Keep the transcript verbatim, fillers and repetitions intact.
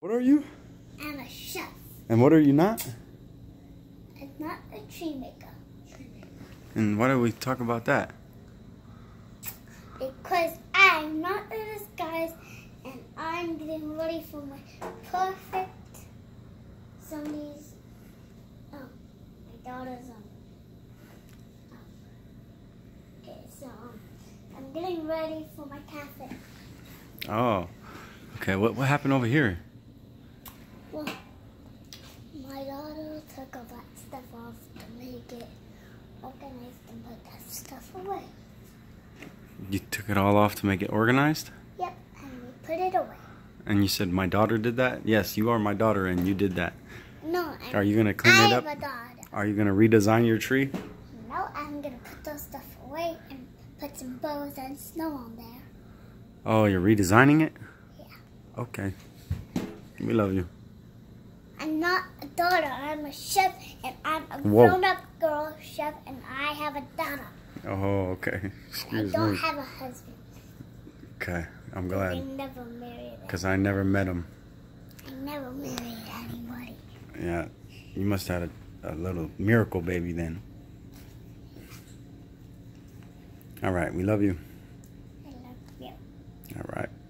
What are you? I'm a chef. And what are you not? I'm not a tree maker. And why do we talk about that? Because I'm not in disguise and I'm getting ready for my perfect somebody's, oh, my daughter's um, oh. Okay, so um, I'm getting ready for my cafe. Oh, okay. What what happened over here? Well, my daughter took all that stuff off to make it organized and put that stuff away. You took it all off to make it organized? Yep, and we put it away. And you said my daughter did that? Yes, you are my daughter and you did that. No, I'm, Are you going to clean I it up? have a daughter. Are you going to redesign your tree? No, I'm going to put those stuff away and put some bows and snow on there. Oh, you're redesigning it? Yeah. Okay. We love you. I'm not a daughter, I'm a chef, and I'm a Whoa. grown-up girl chef, and I have a daughter. Oh, okay. And Excuse I don't me. have a husband. Okay, I'm They glad. never married. Because I never met him. I never married anybody. Yeah, you must have had a, a little miracle baby then. All right, we love you. I love you. All right.